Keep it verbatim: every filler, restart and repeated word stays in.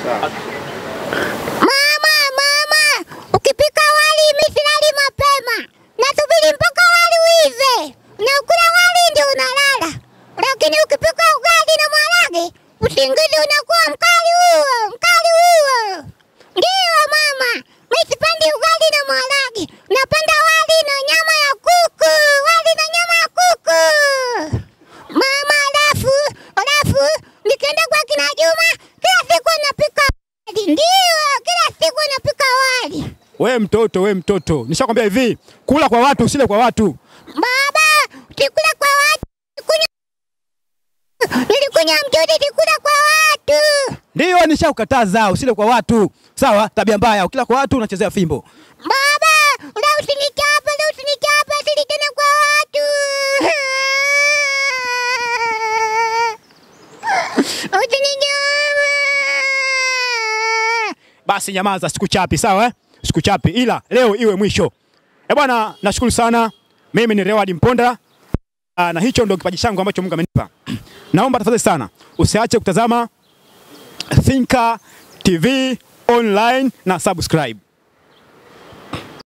Mama, mama, ukipika wali misilali mapema. Nasubiri mpaka wali uive. Unakula wali ndio unalala. Lakini ukipika ugali na maharage, usingizi unakuwa mkali huo, mkali huo. Ndio mama, mimi sipendi ugali na maharage. Napenda wali na nyama ya kuku, wali na nyama ya kuku. Mama, alafu, alafu nikienda kwa kina Juma, kila siku anapika wali. Ndio, kila siku anapika wali. Wewe mtoto, wewe mtoto. Nishakwambia hivi, kula kwa watu, usile kwa watu. Baba, usikula kwa watu. Nilikunya Nilikunya mtoto, usikula kwa watu. Ndio nishakukataza, usile kwa watu. Sawa? Tabia mbaya, ukila kwa watu unachezea fimbo. Baba, ula usinichapa, ula usinichapa, usilikana kwa watu. Usinichapa. Basi nyamaza, sikuchapi, sawa eh? Sikuchapi, ila leo iwe mwisho. Eh bwana, nashukuru sana. Mimi ni Reward Mponda. Na hicho ndio kipaji changu ambacho Mungu amenipa. Naomba tafadhali sana usiache kutazama Thinker T V online na subscribe.